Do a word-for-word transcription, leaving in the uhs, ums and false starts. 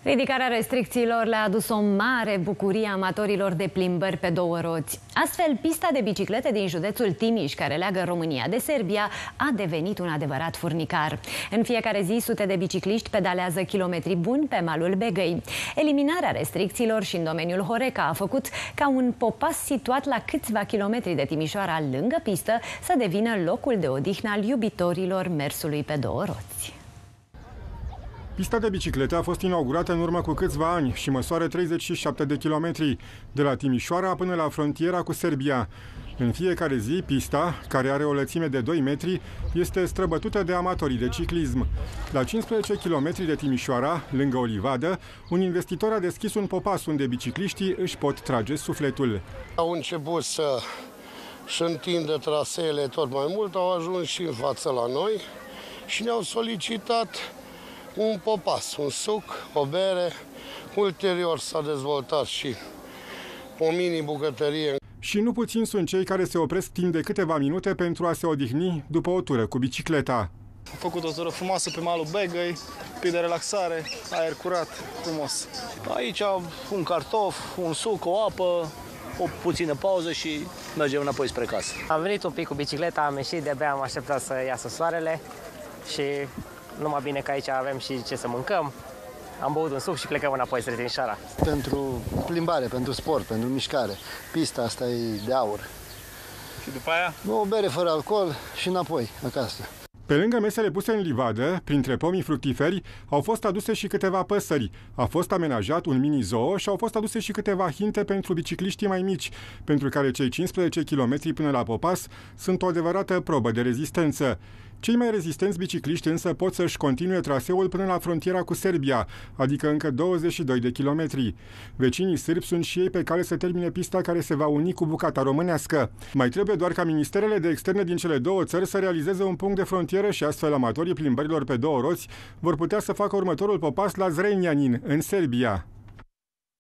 Ridicarea restricțiilor le-a adus o mare bucurie amatorilor de plimbări pe două roți. Astfel, pista de biciclete din județul Timiș, care leagă România de Serbia, a devenit un adevărat furnicar. În fiecare zi, sute de bicicliști pedalează kilometri buni pe malul Begăi. Eliminarea restricțiilor și în domeniul Horeca a făcut ca un popas situat la câțiva kilometri de Timișoara, lângă pistă, să devină locul de odihnă al iubitorilor mersului pe două roți. Pista de biciclete a fost inaugurată în urmă cu câțiva ani și măsoară treizeci și șapte de kilometri, de la Timișoara până la frontiera cu Serbia. În fiecare zi, pista, care are o lățime de doi metri, este străbătută de amatorii de ciclism. La cincisprezece kilometri de Timișoara, lângă o livadă, un investitor a deschis un popas unde bicicliștii își pot trage sufletul. Au început să-și întindă traseele tot mai mult, au ajuns și în față la noi și ne-au solicitat un popas, un suc, o bere. Ulterior s-a dezvoltat și o mini-bucătărie. Și nu puțini sunt cei care se opresc timp de câteva minute pentru a se odihni după o tură cu bicicleta. Am făcut o tură frumoasă pe malul Begăi, pic de relaxare, aer curat, frumos. Aici un cartof, un suc, o apă, o puțină pauză și mergem înapoi spre casă. Am venit un pic cu bicicleta, am ieșit, de-abia am așteptat să iasă soarele și numai bine că aici avem și ce să mâncăm. Am băut un suc și plecăm înapoi spre Timișoara. Pentru plimbare, pentru sport, pentru mișcare. Pista asta e de aur. Și după aia? O bere fără alcool și înapoi, acasă. Pe lângă mesele puse în livadă, printre pomii fructiferi, au fost aduse și câteva păsări. A fost amenajat un mini-zoo și au fost aduse și câteva hinte pentru bicicliștii mai mici, pentru care cei cincisprezece kilometri până la popas sunt o adevărată probă de rezistență. Cei mai rezistenți bicicliști însă pot să-și continue traseul până la frontiera cu Serbia, adică încă douăzeci și doi de kilometri. Vecinii sârbi sunt și ei pe cale să termine pista care se va uni cu bucata românească. Mai trebuie doar ca ministerele de externe din cele două țări să realizeze un punct de frontieră și astfel amatorii plimbărilor pe două roți vor putea să facă următorul popas la Zrenjanin, în Serbia.